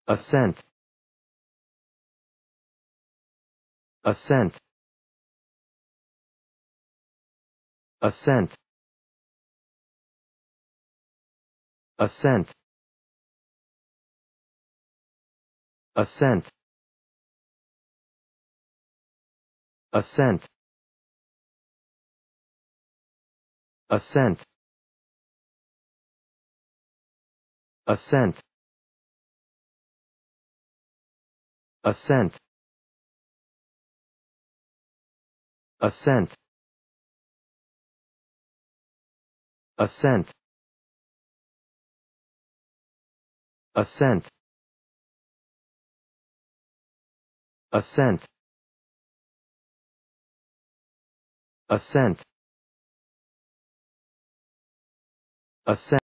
Ascent. Ascent. Ascent. Ascent. Ascent. Ascent. Ascent. Ascent. Ascent. Ascent. Ascent. Ascent. Ascent. Ascent. Ascent.